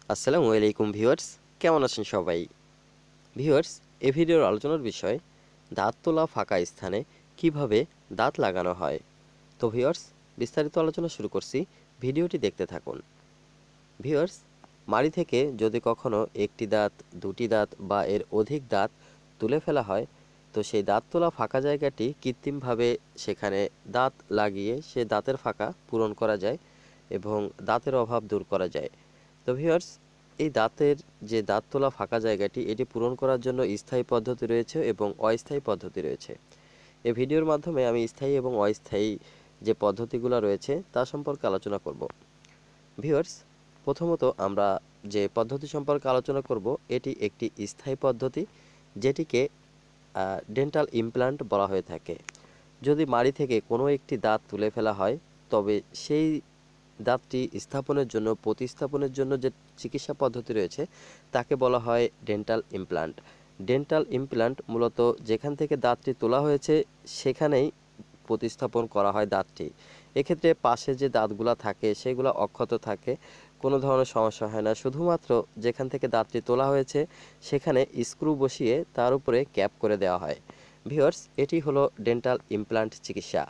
আসসালামু আলাইকুম ভিউয়ার্স, কেমন আছেন সবাই? ভিউয়ার্স, এই ভিডিওর আলোচনার বিষয় দাঁত তোলা ফাঁকা স্থানে কিভাবে দাঁত লাগানো হয়। তো ভিউয়ার্স, বিস্তারিত আলোচনা শুরু করছি, ভিডিওটি দেখতে থাকুন। ভিউয়ার্স, মাড়ি থেকে যদি কখনো একটি দাঁত, দুটি দাঁত বা এর অধিক দাঁত তুলে ফেলা হয়, তো সেই দাঁত তোলা ফাঁকা জায়গাটি কৃত্রিমভাবে সেখানে দাঁত লাগিয়ে সে দাঁতের ফাঁকা পূরণ করা যায় এবং দাঁতের অভাব দূর করা যায়। তো ভিউয়ার্স, এই দাঁতের যে দাঁত তোলা ফাঁকা জায়গাটি এটি পূরণ করার জন্য স্থায়ী পদ্ধতি রয়েছে এবং অস্থায়ী পদ্ধতি রয়েছে। এই ভিডিওর মাধ্যমে আমি স্থায়ী এবং অস্থায়ী যে পদ্ধতিগুলো রয়েছে তা সম্পর্কে আলোচনা করব। ভিউয়ার্স, প্রথমত আমরা যে পদ্ধতি সম্পর্কে আলোচনা করব এটি একটি স্থায়ী পদ্ধতি, যেটিকে ডেন্টাল ইমপ্ল্যান্ট বলা হয়ে থাকে। যদি মাড়ি থেকে কোনো একটি দাঁত তুলে ফেলা হয়, তবে সেই দাঁতটি স্থাপনের জন্য, প্রতিস্থাপনের জন্য যে চিকিৎসা পদ্ধতি রয়েছে তাকে বলা হয় ডেন্টাল ইমপ্ল্যান্ট। ডেন্টাল ইমপ্ল্যান্ট মূলত যেখান থেকে দাঁতটি তোলা হয়েছে সেখানেই প্রতিস্থাপন করা হয় দাঁতটি। এক্ষেত্রে পাশে যে দাঁতগুলো থাকে সেগুলো অক্ষত থাকে, কোনো ধরনের সমস্যা হয় না। শুধুমাত্র যেখান থেকে দাঁতটি তোলা হয়েছে সেখানে স্ক্রু বসিয়ে তার উপরে ক্যাপ করে দেওয়া হয়। ভিউয়ার্স, এটি হলো ডেন্টাল ইমপ্ল্যান্ট চিকিৎসা।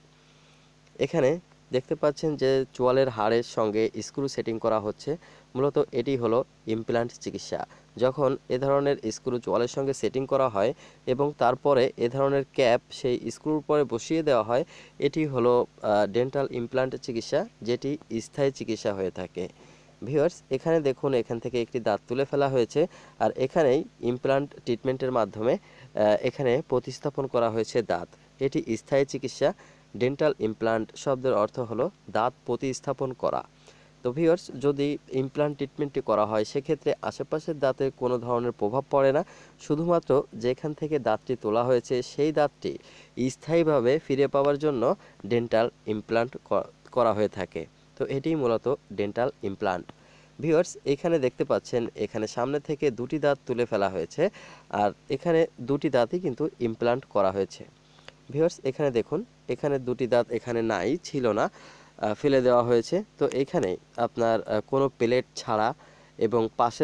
এখানে দেখতে পাচ্ছেন যে চোয়ালের হাড়ের সঙ্গে স্ক্রু সেটিং করা হচ্ছে, মূলত এটি হলো ইমপ্ল্যান্ট চিকিৎসা। যখন এ ধরনের স্ক্রু চোয়ালের সঙ্গে সেটিং করা হয় এবং তারপরে এ ধরনের ক্যাপ সেই স্ক্রুর পরে বসিয়ে দেওয়া হয়, এটি হলো ডেন্টাল ইমপ্ল্যান্ট চিকিৎসা, যেটি স্থায়ী চিকিৎসা হয়ে থাকে। ভিউয়ার্স, এখানে দেখুন, এখান থেকে একটি দাঁত তুলে ফেলা হয়েছে আর এখানেই ইমপ্ল্যান্ট ট্রিটমেন্টের মাধ্যমে এখানে প্রতিস্থাপন করা হয়েছে দাঁত। এটি স্থায়ী চিকিৎসা। ডেন্টাল ইমপ্ল্যান্ট শব্দের অর্থ হলো দাঁত প্রতিস্থাপন করা। তো ভিউয়ার্স, যদি ইমপ্ল্যান্ট ট্রিটমেন্টটি করা হয় সেক্ষেত্রে আশেপাশের দাঁতে কোনো ধরনের প্রভাব পড়ে না, শুধুমাত্র যেখান থেকে দাঁতটি তোলা হয়েছে সেই দাঁতটি স্থায়ীভাবে ফিরে পাওয়ার জন্য ডেন্টাল ইমপ্ল্যান্ট করা হয়ে থাকে। তো এটিই মূলত ডেন্টাল ইমপ্ল্যান্ট। ভিউয়ার্স, এখানে দেখতে পাচ্ছেন এখানে সামনে থেকে দুটি দাঁত তুলে ফেলা হয়েছে আর এখানে দুটি দাঁতই কিন্তু ইমপ্ল্যান্ট করা হয়েছে। ভিউয়ার্স, এখানে দেখুন, এখানে দুটি দাঁত এখানে নাই, ছিল না, ফেলে দেওয়া হয়েছে। তো এখানে আপনার কোনো প্লেট ছাড়া এবং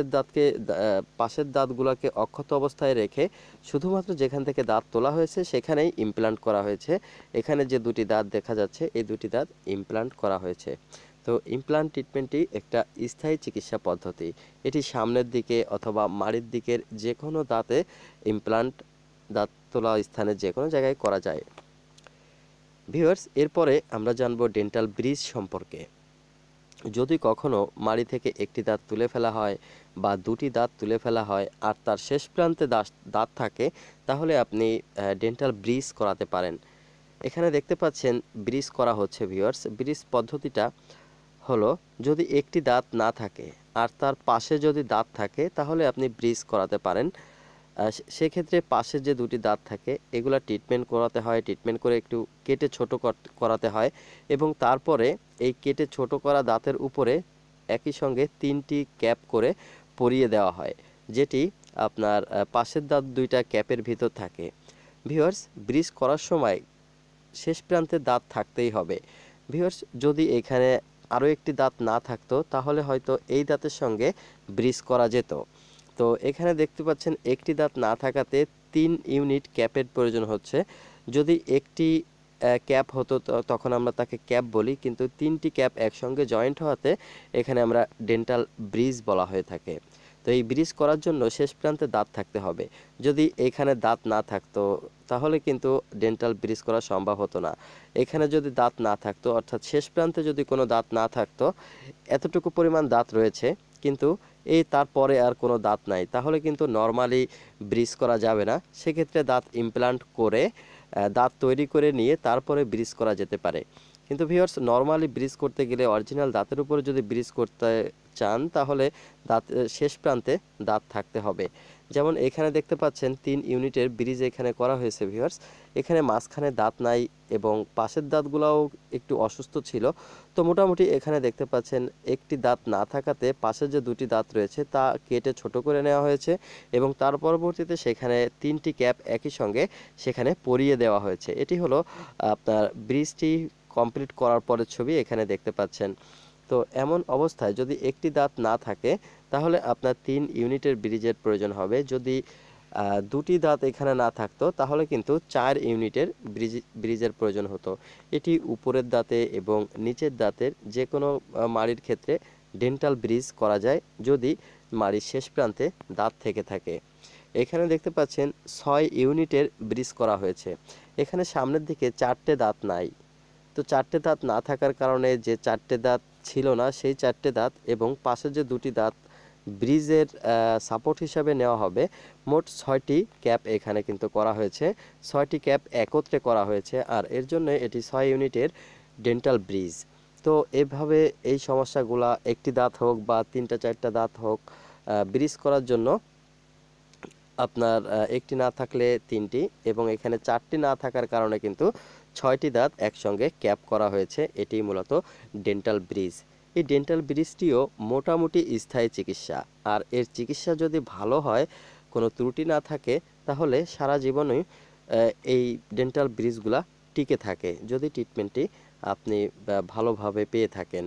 পাশের দাঁতগুলোকে অক্ষত অবস্থায় রেখে শুধুমাত্র যেখান থেকে দাঁত তোলা হয়েছে সেখানেই ইমপ্ল্যান্ট করা হয়েছে। এখানে যে দুটি দাঁত দেখা যাচ্ছে এই দুটি দাঁত ইমপ্ল্যান্ট করা হয়েছে। তো ইমপ্ল্যান্ট ট্রিটমেন্টটি একটা স্থায়ী চিকিৎসা পদ্ধতি। এটি সামনের দিকে অথবা মাড়ির দিকের যে কোনো দাঁতে ইমপ্ল্যান্ট, দাঁত তোলা স্থানে যে কোনো জায়গায় করা যায়। ভিউয়ার্স, এরপরে আমরা জানব ডেন্টাল ব্রিজ সম্পর্কে। যদি কখনো মাড়ি থেকে একটি দাঁত তুলে ফেলা হয় বা দুটি দাঁত তুলে ফেলা হয় আর তার শেষ প্রান্তে দাঁত থাকে, তাহলে আপনি ডেন্টাল ব্রিজ করাতে পারেন। এখানে দেখতে পাচ্ছেন ব্রিজ করা হচ্ছে। ভিউয়ার্স, ব্রিজ পদ্ধতিটা হলো, যদি একটি দাঁত না থাকে আর তার পাশে যদি দাঁত থাকে তাহলে আপনি ব্রিজ করাতে পারেন। সেক্ষেত্রে পাশে যে দুটি দাঁত থাকে এগুলা ট্রিটমেন্ট করাতে হয়, ট্রিটমেন্ট করে একটু কেটে ছোট করাতে হয় এবং তারপরে এই কেটে ছোট করা দাঁতের উপরে একই সঙ্গে 3টি ক্যাপ করে পরিয়ে দেওয়া হয়, যেটি আপনার পাশের দাঁত দুইটা ক্যাপের ভিতর থাকে। ভিউয়ার্স, ব্রিজ করার সময় শেষ প্রান্তে দাঁত থাকতেই হবে। ভিউয়ার্স, যদি এখানে আরও একটি দাঁত না থাকতো তাহলে হয়তো এই দাঁতের সঙ্গে ব্রিজ করা যেত। তো এখানে দেখতে পাচ্ছেন একটি দাঁত না থাকাতে 3 ইউনিট ক্যাপের প্রয়োজন হচ্ছে। যদি একটি ক্যাপ হতো তখন আমরা তাকে ক্যাপ বলি, কিন্তু 3টি ক্যাপ একসঙ্গে জয়েন্ট হওয়াতে এখানে আমরা ডেন্টাল ব্রিজ বলা হয়ে থাকে। তো এই ব্রিজ করার জন্য শেষ প্রান্তে দাঁত থাকতে হবে। যদি এখানে দাঁত না থাকতো তাহলে কিন্তু ডেন্টাল ব্রিজ করা সম্ভব হতো না। এখানে যদি দাঁত না থাকতো, অর্থাৎ শেষ প্রান্তে যদি কোনো দাঁত না থাকতো, এতটুকু পরিমাণ দাঁত রয়েছে কিন্তু এই তারপরে আর কোনো দাঁত নাই, তাহলে কিন্তু নর্মালি ব্রিজ করা যাবে না। সেক্ষেত্রে দাঁত ইমপ্ল্যান্ট করে দাঁত তৈরি করে নিয়ে তারপরে ব্রিজ করা যেতে পারে। কিন্তু ভিউয়ার্স, নর্মালি ব্রিজ করতে গেলে অরিজিনাল দাঁতের উপরে যদি ব্রিজ করতে চান তাহলে দাঁত শেষ প্রান্তে দাঁত থাকতে হবে। যেমন এখানে দেখতে পাচ্ছেন 3 ইউনিটের ব্রিজ এখানে করা হয়েছে। ভিউয়ার্স, এখানে মাঝখানে দাঁত নাই এবং পাশের দাঁতগুলোও একটু অসুস্থ ছিল। তো মোটামুটি এখানে দেখতে পাচ্ছেন একটি দাঁত না থাকাতে পাশে যে দুটি দাঁত রয়েছে তা কেটে ছোট করে নেওয়া হয়েছে এবং তার পরবর্তীতে সেখানে 3টি ক্যাপ একই সঙ্গে সেখানে পরিয়ে দেওয়া হয়েছে। এটি হলো আপনার ব্রিজটি কমপ্লিট করার পরের ছবি এখানে দেখতে পাচ্ছেন। তো এমন অবস্থায় যদি একটি দাঁত না থাকে তাহলে আপনার 3 ইউনিটের ব্রিজের প্রয়োজন হবে। যদি দুটি দাঁত এখানে না থাকতো তাহলে কিন্তু 4 ইউনিটের ব্রিজের প্রয়োজন হতো। এটি উপরের দাঁতে এবং নিচের দাঁতের যে কোনো মাড়ির ক্ষেত্রে ডেন্টাল ব্রিজ করা যায় যদি মাড়ির শেষ প্রান্তে দাঁত থেকে থাকে। এখানে দেখতে পাচ্ছেন 6 ইউনিটের ব্রিজ করা হয়েছে। এখানে সামনের দিকে 4টে দাঁত নাই। তো 4টে দাঁত না থাকার কারণে যে 4টে দাঁত ছিল না সেই 4টে দাঁত এবং পাশে যে দুটি দাঁত ব্রিজের সাপোর্ট হিসাবে নেওয়া হবে। মোট 6টি ক্যাপ এখানে কিন্তু করা হয়েছে। 6টি ক্যাপ একত্রে করা হয়েছে আর এর জন্য এটি 6 ইউনিটের ডেন্টাল ব্রিজ। তো এভাবে এই সমস্যাগুলা একটি দাঁত হোক বা 3টা 4টা দাঁত হোক ব্রিজ করার জন্য আপনার একটি না থাকলে 3টি এবং এখানে 4টি না থাকার কারণে কিন্তু 6টি দাঁত একসঙ্গে ক্যাপ করা হয়েছে। এটি মূলত ডেন্টাল ব্রিজ। এই ডেন্টাল ব্রিজটিও মোটামুটি স্থায়ী চিকিৎসা। আর এর চিকিৎসা যদি ভালো হয়, কোনো ত্রুটি না থাকে, তাহলে সারা জীবনই এই ডেন্টাল ব্রিজগুলা টিকে থাকে যদি ট্রিটমেন্টটি আপনি ভালোভাবে পেয়ে থাকেন।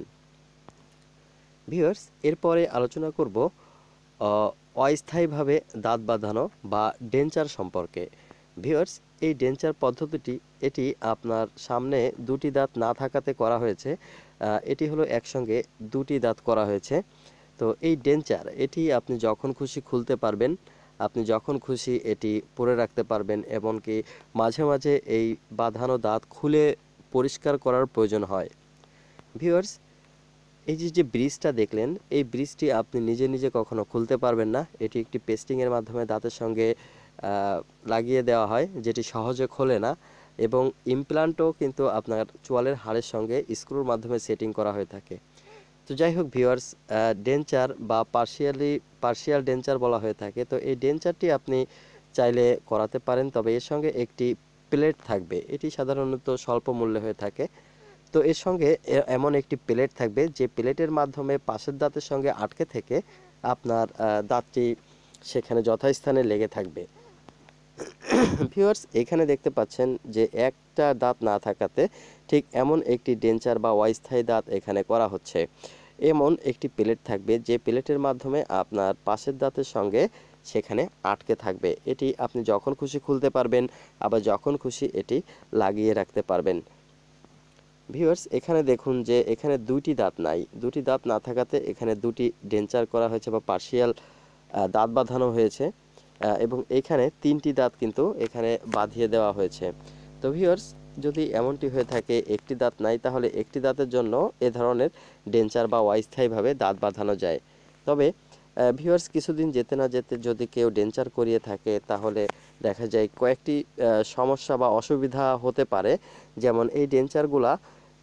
ভিউয়ার্স, এরপরে আলোচনা করব অস্থায়ীভাবে দাঁত বাঁধানো বা ডেঞ্চার সম্পর্কে। ভিউয়ার্স, এই ডেঞ্চার পদ্ধতিটি এটি আপনার সামনে দুটি দাঁত না থাকাতে করা হয়েছে। এটি হলো একসঙ্গে দুটি দাঁত করা হয়েছে। তো এই ডেঞ্চার এটি আপনি যখন খুশি খুলতে পারবেন, আপনি যখন খুশি এটি পরে রাখতে পারবেন, এমনকি মাঝে মাঝে এই বাঁধানো দাঁত খুলে পরিষ্কার করার প্রয়োজন হয়। ভিউয়ার্স, এই যে ব্রিজটা দেখলেন, এই ব্রিজটি আপনি নিজে নিজে কখনো খুলতে পারবেন না। এটি একটি পেস্টিংয়ের মাধ্যমে দাঁতের সঙ্গে লাগিয়ে দেওয়া হয়, যেটি সহজে খোলে না। এবং ইমপ্লান্টও কিন্তু আপনার চোয়ালের হাড়ের সঙ্গে স্ক্রুর মাধ্যমে সেটিং করা হয়ে থাকে। তো যাই হোক ভিউয়ার্স, ডেঞ্চার বা পার্শিয়াল ডেঞ্চার বলা হয়ে থাকে। তো এই ডেঞ্চারটি আপনি চাইলে করাতে পারেন, তবে এর সঙ্গে একটি প্লেট থাকবে। এটি সাধারণত স্বল্প মূল্যে হয়ে থাকে। তো এর সঙ্গে এমন একটি প্লেট থাকবে যে প্লেটের মাধ্যমে পাশের দাঁতের সঙ্গে আটকে থেকে আপনার দাঁতটি সেখানে যথাস্থানে লেগে থাকবে। ভিউয়ার্স, এখানে দেখতে পাচ্ছেন যে একটা দাঁত না থাকাতে ঠিক এমন একটি ডেঞ্চার বা অস্থায়ী দাঁত এখানে করা হচ্ছে। এমন একটি প্লেট থাকবে যে প্লেটের মাধ্যমে আপনার পাশের দাঁতের সঙ্গে সেখানে আটকে থাকবে। এটি আপনি যখন খুশি খুলতে পারবেন, আবার যখন খুশি এটি লাগিয়ে রাখতে পারবেন। ভিউয়ার্স, এখানে দেখুন যে এখানে দুটি দাঁত নাই। দুটি দাঁত না থাকাতে এখানে দুটি ডেঞ্চার করা হয়েছে বা পার্শিয়াল দাঁত বাঁধানো হয়েছে এবং এখানে 3টি দাঁত কিন্তু এখানে বাঁধিয়ে দেওয়া হয়েছে। তো ভিউয়ার্স, যদি এমনটি হয়ে থাকে একটি দাঁত নাই, তাহলে একটি দাঁতের জন্য এ ধরনের ডেঞ্চার বা অস্থায়ীভাবে দাঁত বাঁধানো যায়। তবে ভিউয়ার্স, কিছুদিন যেতে না যেতে যদি কেউ ডেঞ্চার করিয়ে থাকে তাহলে দেখা যায় কয়েকটি সমস্যা বা অসুবিধা হতে পারে। যেমন এই ডেঞ্চারগুলা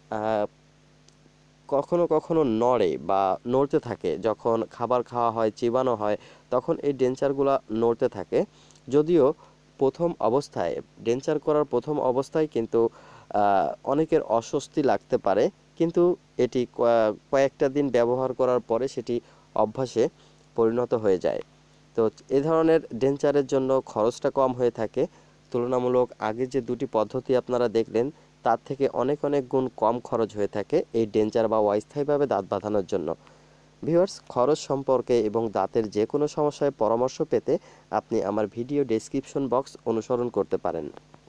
কখনো কখনো নড়ে বা নড়তে থাকে। যখন খাবার খাওয়া হয়, চিবানো হয়, তখন এই ডেঞ্চারগুলা নড়তে থাকে। যদিও প্রথম অবস্থায় ডেঞ্চার করার প্রথম অবস্থায় কিন্তু অনেকের অস্বস্তি লাগতে পারে, কিন্তু এটি কয়েকটা দিন ব্যবহার করার পরে সেটি অভ্যাসে পরিণত হয়ে যায়। তো এ ধরনের ডেঞ্চারের জন্য খরচটা কম হয়ে থাকে। তুলনামূলক আগে যে দুটি পদ্ধতি আপনারা দেখলেন তার থেকে অনেক অনেক গুণ কম খরচ হয়ে থাকে এই ডেঞ্চার বা অস্থায়ীভাবে দাঁত বাঁধানোর জন্য। ভিউয়ার্স, খরচ সম্পর্কে এবং দাঁতের যে কোনো সমস্যায় পরামর্শ পেতে আপনি আমার ভিডিও ডেসক্রিপশন বক্স অনুসরণ করতে পারেন।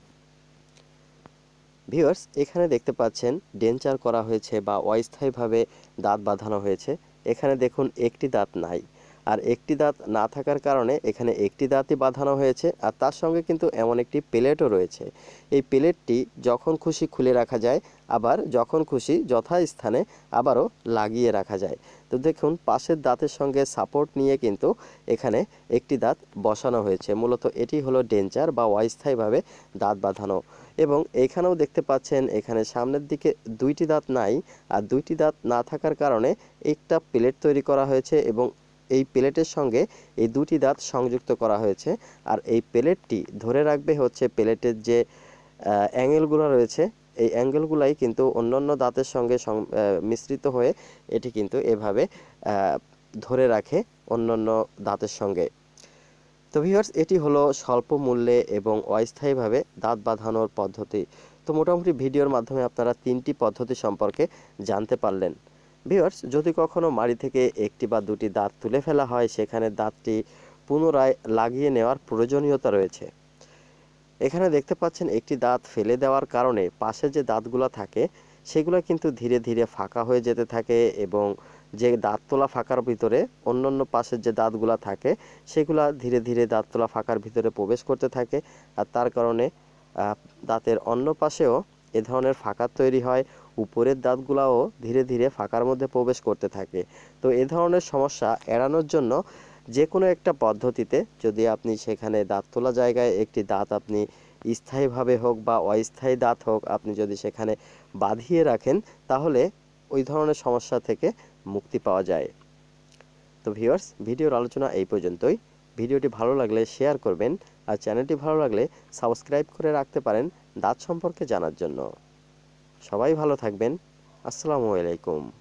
ভিউয়ার্স, এখানে দেখতে পাচ্ছেন ডেঞ্চার করা হয়েছে বা অস্থায়ীভাবে দাঁত বাঁধানো হয়েছে। এখানে দেখুন একটি দাঁত নাই, আর একটি দাঁত না থাকার কারণে এখানে একটি দাঁতই বাঁধানো হয়েছে আর তার সঙ্গে কিন্তু এমন একটি প্লেটও রয়েছে। এই প্লেটটি যখন খুশি খুলে রাখা যায়, আবার যখন খুশি যথাস্থানে আবারও লাগিয়ে রাখা যায়। তো দেখুন পাশের দাঁতের সঙ্গে সাপোর্ট নিয়ে কিন্তু এখানে একটি দাঁত বসানো হয়েছে। মূলত এটি হলো ডেঞ্চার বা অস্থায়ীভাবে দাঁত বাঁধানো। এবং এখানেও দেখতে পাচ্ছেন এখানে সামনের দিকে দুইটি দাঁত নাই, আর দুইটি দাঁত না থাকার কারণে একটা প্লেট তৈরি করা হয়েছে এবং এই প্লেটের সঙ্গে এই দুটি দাঁত সংযুক্ত করা হয়েছে। আর এই প্লেটটি ধরে রাখবে হচ্ছে প্লেটের যে অ্যাঙ্গেলগুলো রয়েছে, এই অ্যাঙ্গেলগুলাই কিন্তু অন্যান্য দাঁতের সঙ্গে মিশ্রিত হয়ে এটি কিন্তু এভাবে ধরে রাখে অন্যান্য দাঁতের সঙ্গে। তো ভিউয়ার্স, এটি হলো স্বল্প মূল্যে এবং অস্থায়ীভাবে দাঁত বাঁধানোর পদ্ধতি। তো মোটামুটি ভিডিওর মাধ্যমে আপনারা 3টি পদ্ধতি সম্পর্কে জানতে পারলেন। ভিউয়ার্স, যদি কখনো মাড়ি থেকে একটি বা দুটি দাঁত তুলে ফেলা হয়, সেখানে দাঁতটি পুনরায় লাগিয়ে নেওয়ার প্রয়োজনীয়তা রয়েছে। এখানে দেখতে পাচ্ছেন একটি দাঁত ফেলে দেওয়ার কারণে পাশে যে দাঁতগুলো থাকে সেগুলো কিন্তু ধীরে ধীরে ফাঁকা হয়ে যেতে থাকে, এবং যে দাঁত তোলা ফাঁকার ভিতরে অন্যান্য পাশের যে দাঁতগুলো থাকে সেগুলো ধীরে ধীরে দাঁত তোলা ফাঁকার ভিতরে প্রবেশ করতে থাকে। আর তার কারণে দাঁতের অন্য পাশেও এ ধরনের ফাঁকা তৈরি হয়, উপরের দাঁতগুলাও ধীরে ধীরে ফাঁকার মধ্যে প্রবেশ করতে থাকে। তো এ ধরনের সমস্যা এড়ানোর জন্য যে কোনো একটা পদ্ধতিতে যদি আপনি সেখানে দাঁত তোলা জায়গায় একটি দাঁত আপনি স্থায়ীভাবে হোক বা অস্থায়ী দাঁত হোক আপনি যদি সেখানে বাঁধিয়ে রাখেন, তাহলে ওই ধরনের সমস্যা থেকে মুক্তি পাওয়া যায়। তো ভিউয়ার্স, ভিডিওর আলোচনা এই পর্যন্তই। ভিডিওটি ভালো লাগলে শেয়ার করবেন, আর চ্যানেলটি ভালো লাগলে সাবস্ক্রাইব করে রাখতে পারেন দাঁত সম্পর্কে জানার জন্য। সবাই ভালো থাকবেন। আসসালামু আলাইকুম।